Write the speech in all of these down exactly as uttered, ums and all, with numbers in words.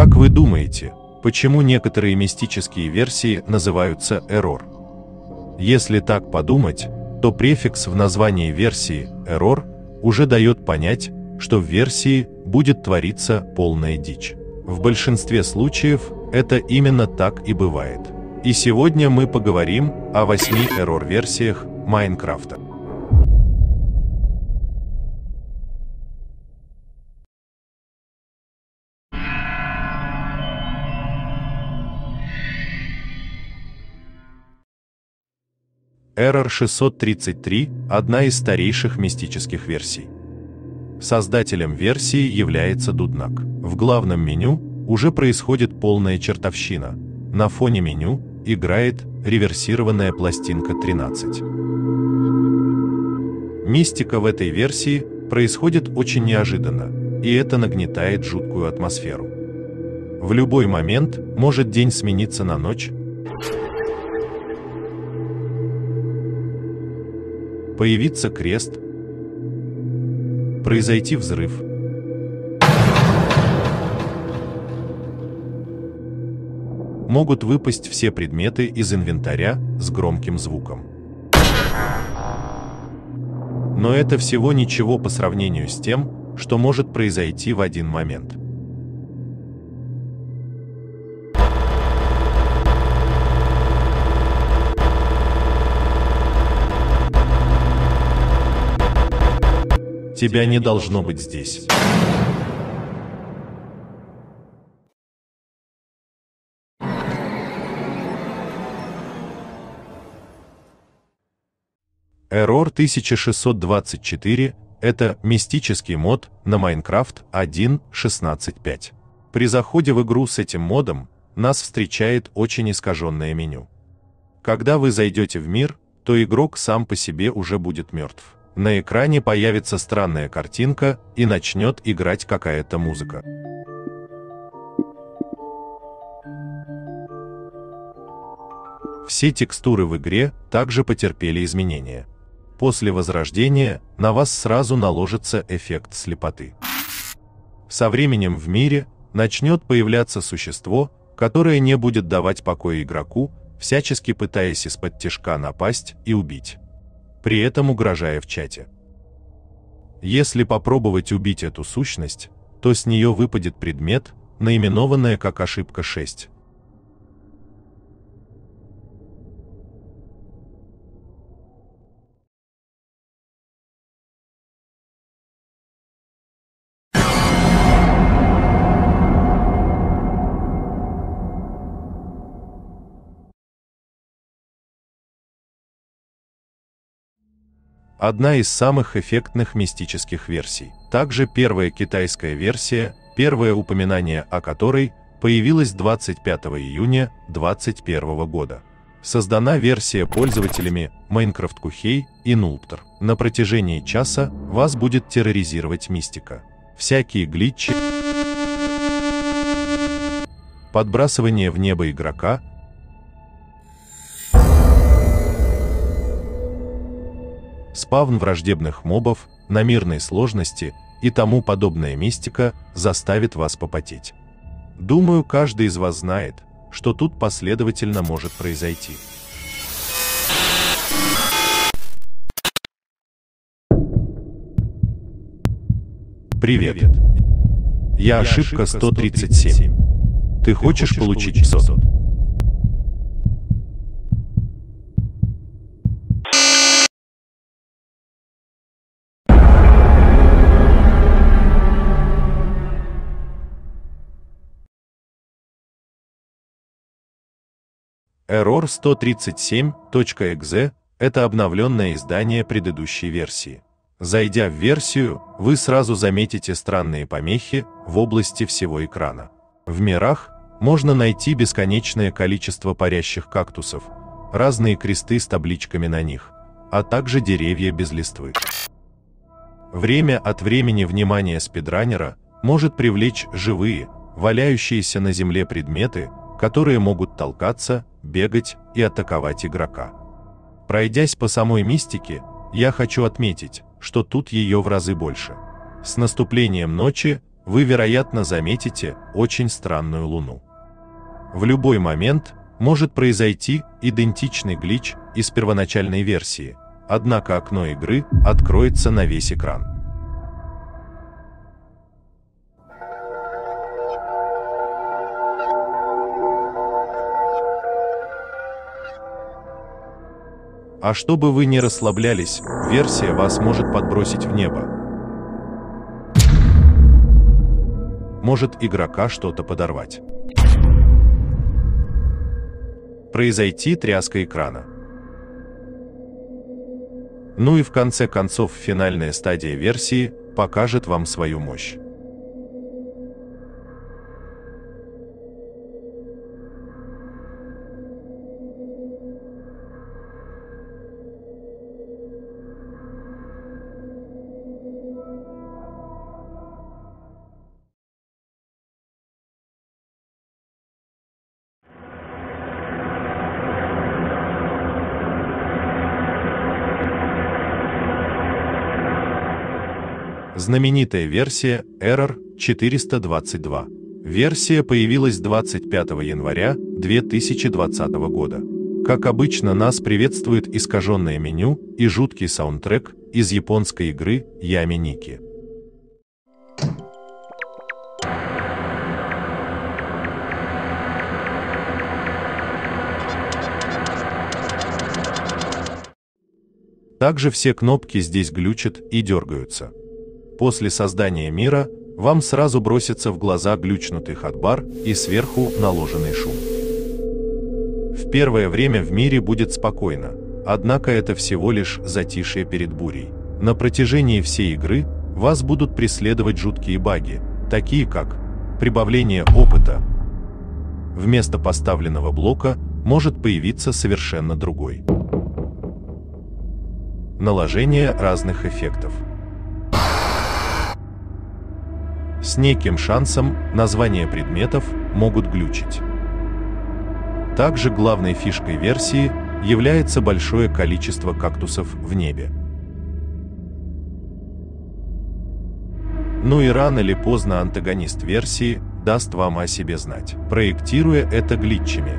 Как вы думаете, почему некоторые мистические версии называются Error? Если так подумать, то префикс в названии версии Error уже дает понять, что в версии будет твориться полная дичь. В большинстве случаев это именно так и бывает. И сегодня мы поговорим о восьми Error-версиях Майнкрафта. Error шестьсот тридцать три – одна из старейших мистических версий. Создателем версии является Дуднак. В главном меню уже происходит полная чертовщина. На фоне меню играет реверсированная пластинка тринадцать. Мистика в этой версии происходит очень неожиданно, и это нагнетает жуткую атмосферу. В любой момент может день смениться на ночь, появиться крест, произойти взрыв, могут выпасть все предметы из инвентаря с громким звуком. Но это всего ничего по сравнению с тем, что может произойти в один момент. Тебя не должно быть здесь. Error тысяча шестьсот двадцать четыре – это мистический мод на Minecraft один точка шестнадцать точка пять. При заходе в игру с этим модом нас встречает очень искаженное меню. Когда вы зайдете в мир, то игрок сам по себе уже будет мертв. На экране появится странная картинка и начнет играть какая-то музыка. Все текстуры в игре также потерпели изменения. После возрождения на вас сразу наложится эффект слепоты. Со временем в мире начнет появляться существо, которое не будет давать покоя игроку, всячески пытаясь из-под тишка напасть и убить, при этом угрожая в чате. Если попробовать убить эту сущность, то с нее выпадет предмет, наименованный как ошибка шесть. Одна из самых эффектных мистических версий. Также первая китайская версия, первое упоминание о которой появилось двадцать пятого июня две тысячи двадцать первого года. Создана версия пользователями Minecraft Kuhey и Nulpter. На протяжении часа вас будет терроризировать мистика. Всякие глитчи, подбрасывание в небо игрока, спавн враждебных мобов на мирной сложности и тому подобная мистика заставит вас попотеть. Думаю, каждый из вас знает, что тут последовательно может произойти. Привет. Я ошибка сто тридцать семь. Ты хочешь получить пятьсот? Error сто тридцать семь точка экзе – это обновленное издание предыдущей версии. Зайдя в версию, вы сразу заметите странные помехи в области всего экрана. В мирах можно найти бесконечное количество парящих кактусов, разные кресты с табличками на них, а также деревья без листвы. Время от времени внимание спидранера может привлечь живые, валяющиеся на земле предметы, которые могут толкаться, бегать и атаковать игрока. Пройдясь по самой мистике, я хочу отметить, что тут ее в разы больше. С наступлением ночи вы, вероятно, заметите очень странную Луну. В любой момент может произойти идентичный глич из первоначальной версии, однако окно игры откроется на весь экран. А чтобы вы не расслаблялись, версия вас может подбросить в небо. Может игрока что-то подорвать. Произойти тряска экрана. Ну и в конце концов финальная стадия версии покажет вам свою мощь. Знаменитая версия Error четыреста двадцать два. Версия появилась двадцать пятого января две тысячи двадцатого года. Как обычно, нас приветствует искаженное меню и жуткий саундтрек из японской игры Ями Ники. Также все кнопки здесь глючат и дергаются. После создания мира вам сразу бросится в глаза глючнутый хатбар и сверху наложенный шум. В первое время в мире будет спокойно, однако это всего лишь затишье перед бурей. На протяжении всей игры вас будут преследовать жуткие баги, такие как прибавление опыта. Вместо поставленного блока может появиться совершенно другой. Наложение разных эффектов. С неким шансом названия предметов могут глючить. Также главной фишкой версии является большое количество кактусов в небе. Ну и рано или поздно антагонист версии даст вам о себе знать, проектируя это глитчами.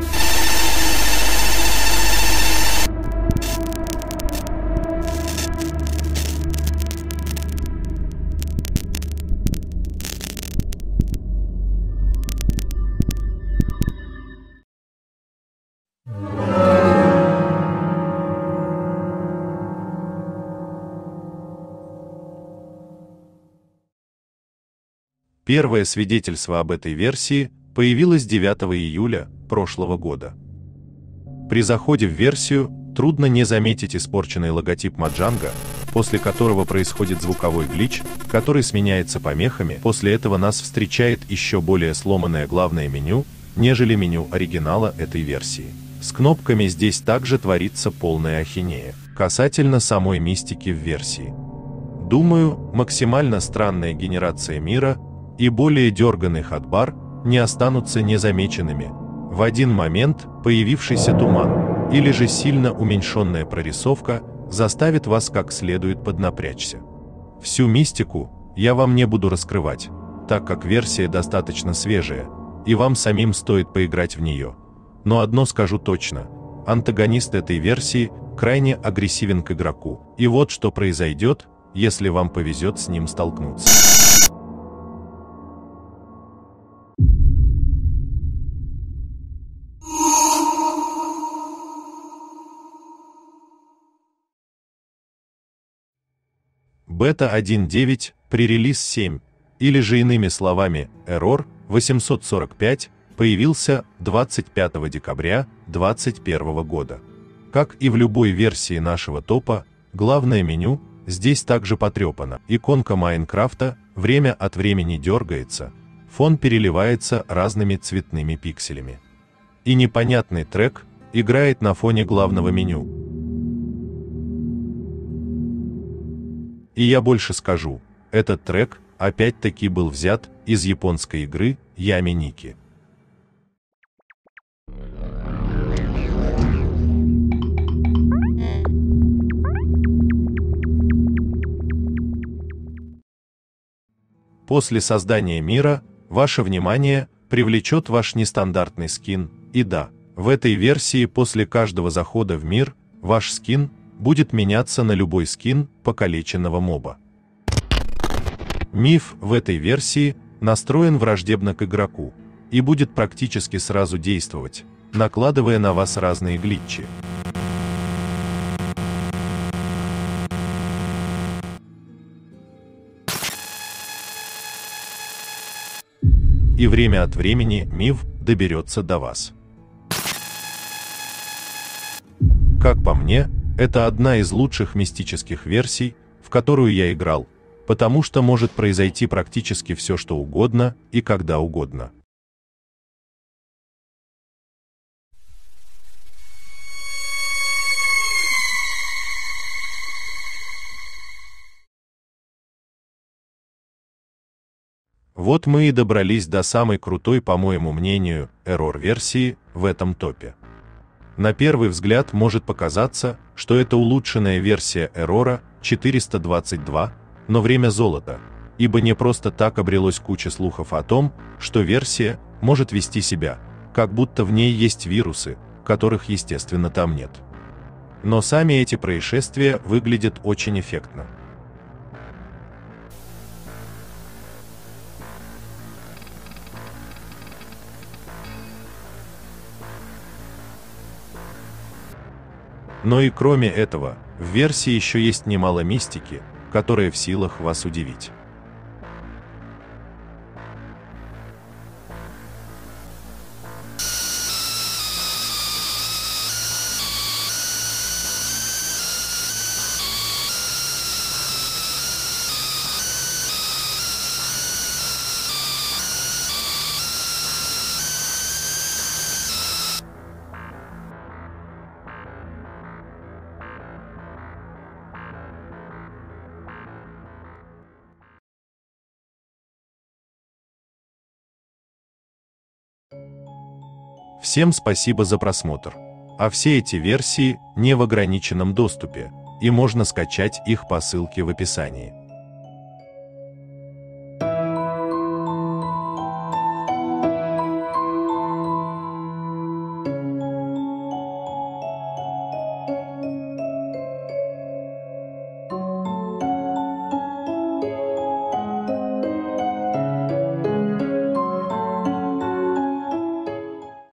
Первое свидетельство об этой версии появилось девятого июля прошлого года. При заходе в версию трудно не заметить испорченный логотип Маджанга, после которого происходит звуковой глич, который сменяется помехами. После этого нас встречает еще более сломанное главное меню, нежели меню оригинала этой версии. С кнопками здесь также творится полная ахинея касательно самой мистики в версии. Думаю, максимально странная генерация мира и более дерганный хатбар не останутся незамеченными. В один момент появившийся туман или же сильно уменьшенная прорисовка заставит вас как следует поднапрячься. Всю мистику я вам не буду раскрывать, так как версия достаточно свежая, и вам самим стоит поиграть в нее. Но одно скажу точно: антагонист этой версии крайне агрессивен к игроку, и вот что произойдет, если вам повезет с ним столкнуться. Бета один точка девять, пререлиз семь, или же иными словами, Error восемьсот сорок пять, появился двадцать пятого декабря две тысячи двадцать первого года. Как и в любой версии нашего топа, главное меню здесь также потрепано. Иконка Майнкрафта время от времени дергается, фон переливается разными цветными пикселями. И непонятный трек играет на фоне главного меню. И я больше скажу, этот трек опять-таки был взят из японской игры Ями Ники. После создания мира ваше внимание привлечет ваш нестандартный скин, и да, в этой версии после каждого захода в мир ваш скин будет меняться на любой скин покалеченного моба. Миф в этой версии настроен враждебно к игроку и будет практически сразу действовать, накладывая на вас разные глитчи. И время от времени миф доберется до вас. Как по мне, это одна из лучших мистических версий, в которую я играл, потому что может произойти практически все, что угодно и когда угодно. Вот мы и добрались до самой крутой, по моему мнению, эррор-версии в этом топе. На первый взгляд может показаться, что это улучшенная версия эррора четыреста двадцать два, но время золота, ибо не просто так обрелось куча слухов о том, что версия может вести себя, как будто в ней есть вирусы, которых, естественно, там нет. Но сами эти происшествия выглядят очень эффектно. Но и кроме этого, в версии еще есть немало мистики, которая в силах вас удивить. Всем спасибо за просмотр. А все эти версии не в ограниченном доступе, и можно скачать их по ссылке в описании.